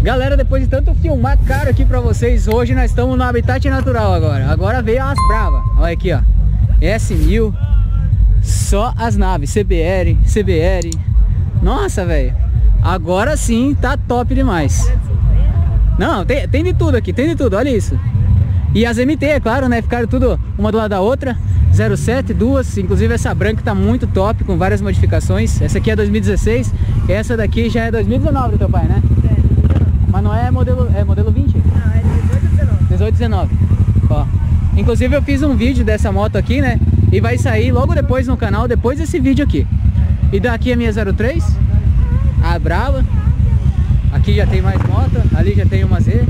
Galera, depois de tanto filmar caro aqui pra vocês, hoje nós estamos no habitat natural agora. Agora veio as bravas. Olha aqui, ó. S1000. Só as naves. CBR. Nossa, velho. Agora sim tá top demais. Não, tem de tudo aqui. Tem de tudo, olha isso. E as MT, é claro, né? Ficaram tudo uma do lado da outra. 07, duas. Inclusive essa branca tá muito top, com várias modificações. Essa aqui é 2016. Essa daqui já é 2019 do teu pai, né? Mas não é modelo 20? Não, é 18, 19. Ó. Inclusive eu fiz um vídeo dessa moto aqui, né? E vai sair logo depois no canal, depois desse vídeo aqui. E daqui a minha 03, a brava. Aqui já tem mais moto, ali já tem uma Z.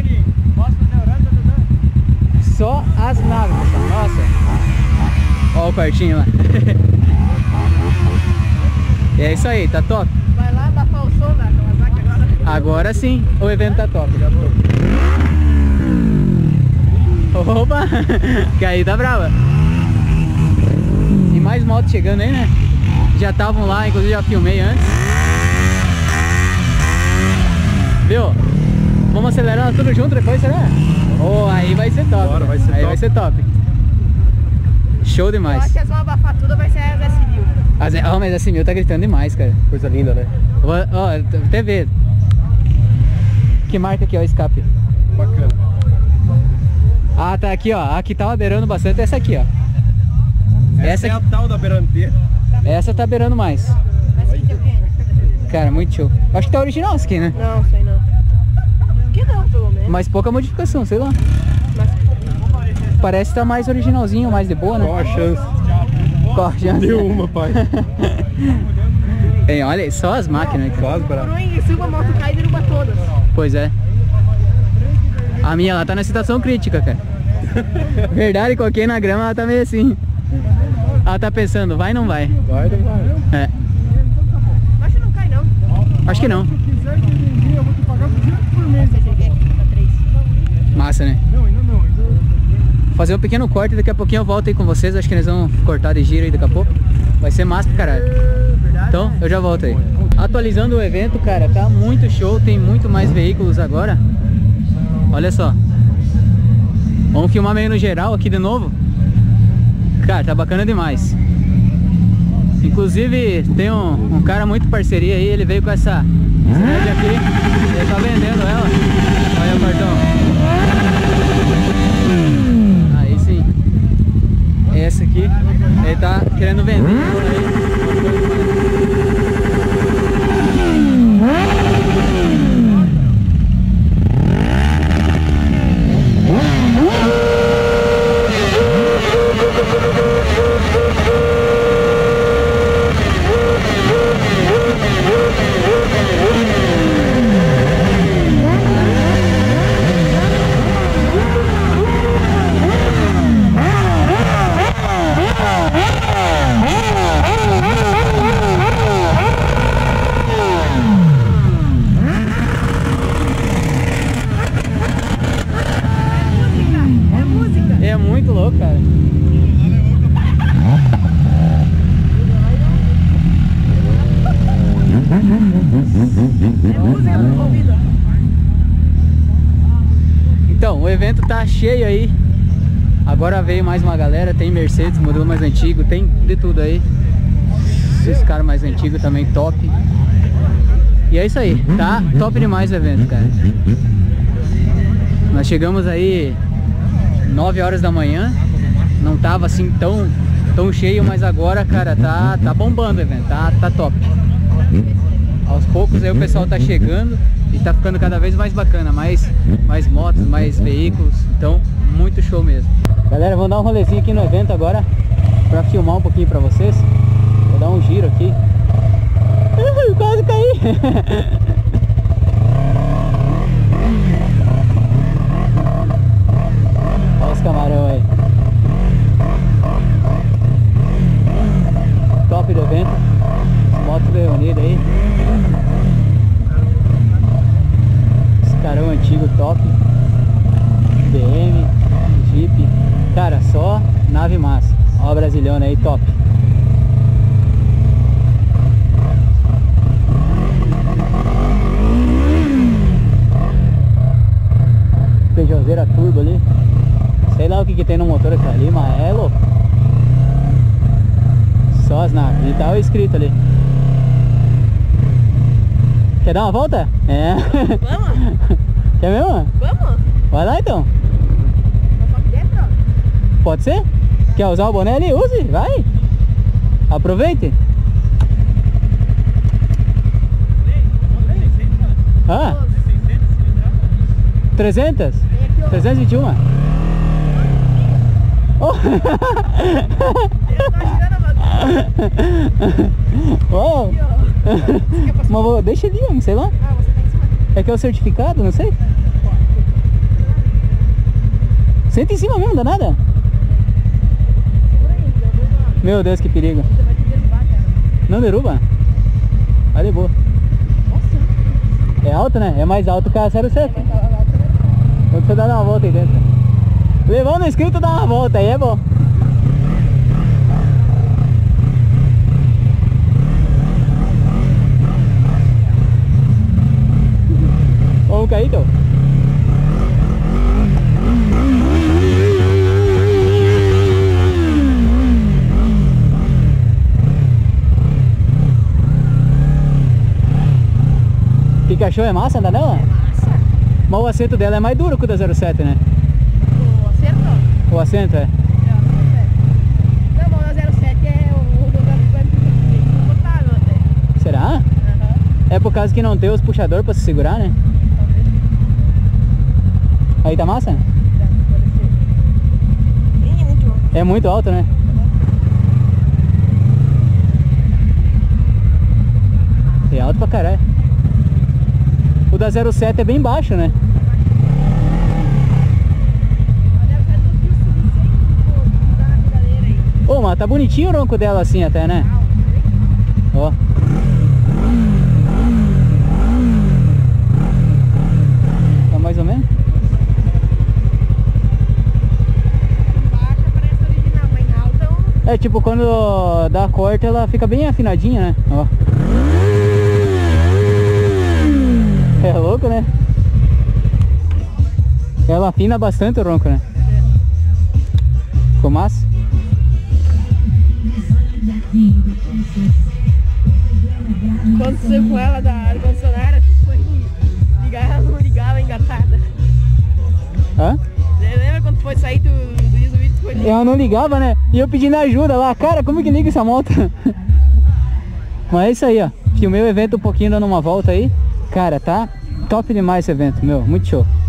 Só as naves, nossa. Ó o quartinho lá. E é isso aí, tá top. Vai lá abafar o som da Kawasaki agora. Agora sim, o evento tá top. Opa, que aí tá brava. E mais motos chegando aí, né? Já estavam lá, inclusive já filmei antes. Viu? Vamos acelerando tudo junto depois, será? Oh, aí vai ser top. Bora, vai ser aí top. vai ser top. Show demais. Eu acho que as vão abafar tudo, vai ser as S1000. Oh, mas a S1000 tá gritando demais, cara. Coisa linda, né? Ó, até ver. Que marca aqui, ó, o escape. Bacana. Ah, tá aqui, ó. Aqui tava beirando bastante essa aqui, ó. Essa é a tal da Berante. Essa tá beirando mais. Mas que tem o quê? Cara, muito show. Acho que tá original essa aqui, né? Não, sei não. Que não, pelo menos. Mas pouca modificação, sei lá. Mas... Parece que tá mais originalzinho, mais de boa, né? Qual a chance? Qual a chance? Nenhuma, pai. Bem, olha, só as máquinas aqui. Só as Por bravas. um em cima, a moto cai e derruba todas. Pois é. A minha, ela tá na situação crítica, cara. Verdade, coloquei na grama, ela tá meio assim. Ela tá pensando, vai ou não vai? Vai, não vai. É, Acho que não cai, não. acho que não. Se quiser que vender, eu vou te pagar por mês. Você quer que fica 3. Massa, né? Não, ainda não. Fazer um pequeno corte, daqui a pouquinho eu volto aí com vocês. Acho que eles vão cortar de giro aí daqui a pouco. Vai ser massa pra caralho. Então, eu já volto aí. Atualizando o evento, cara, tá muito show. Tem muito mais veículos agora. Olha só. Vamos filmar meio no geral aqui de novo. Cara, tá bacana demais. Inclusive, tem um cara muito parceria aí. Ele veio com essa LED aqui. Ele tá vendendo ela. Olha o cartão. Aí sim. Essa aqui. Ele tá querendo vender aí. É muito louco, cara. Então, o evento tá cheio aí. Agora veio mais uma galera. Tem Mercedes, modelo mais antigo. Tem de tudo aí. Esses caras mais antigos também top. E é isso aí. Tá top demais o evento, cara. Nós chegamos aí 9 horas da manhã. Não tava assim tão cheio, mas agora, cara, tá bombando o evento, tá top. Aos poucos aí o pessoal tá chegando e tá ficando cada vez mais bacana, mais motos, mais veículos, então muito show mesmo. Galera, vamos dar um rolezinho aqui no evento agora pra filmar um pouquinho pra vocês. Vou dar um giro aqui. Quase caí! Olha os camarão aí. Top do evento. As motos reunidas aí. Esse carão antigo top. BM, Jeep. Cara, só nave massa. Ó a brasilhona aí, top. traseira turbo ali. Sei lá o que tem no motor aqui ali, mas é louco. Só as naves. E tá o escrito ali. Quer dar uma volta? É. Vamos? Quer mesmo? Vamos? Vai lá então. Vamos aqui dentro? Pode ser? Quer usar o boné ali? Use, vai. Aproveite. Ah? 300? 321? Oh. Eu tô girando a bagunça. Oh. Mas deixa ali, sei lá. Ah, você tá em cima. É que é o certificado, não sei. Senta em cima mesmo, dá nada. Segura aí, que eu vou lá. Meu Deus, que perigo. Você vai te derrubar, cara. Não derruba? Vai de boa. Nossa. É alto, né? É mais alto que a 07. Mas tá lá, Quando você dá uma volta aí dentro. Levando o inscrito, dá uma volta aí, é bom. Vamos cair então? Pikachu é massa, andar nela? Massa. Mas o assento dela é mais duro que o da 07, né? O acerto? O assento é. Não, mas o 07 é o confortável até. Será? Aham. É por causa que não tem os puxadores pra se segurar, né? Aí tá massa? É muito alto, né? É alto pra caralho. O da 07 é bem baixo, né? Ô, mas tá bonitinho o ronco dela assim até, né? Ó. Tá mais ou menos? É tipo quando dá corte ela fica bem afinadinha, né? Ó. É louco, né? Ela afina bastante o ronco, né? Ficou massa? Quando você com ela da ar-condicionada, foi ligar, ela não ligava engatada. Hã? Você lembra quando foi sair do vídeo foi ligar? Ela não ligava, né? E eu pedindo ajuda lá, cara, como que liga essa moto? Mas é isso aí, ó. Filmei o evento um pouquinho dando uma volta aí. Cara, tá top demais esse evento, meu, muito show.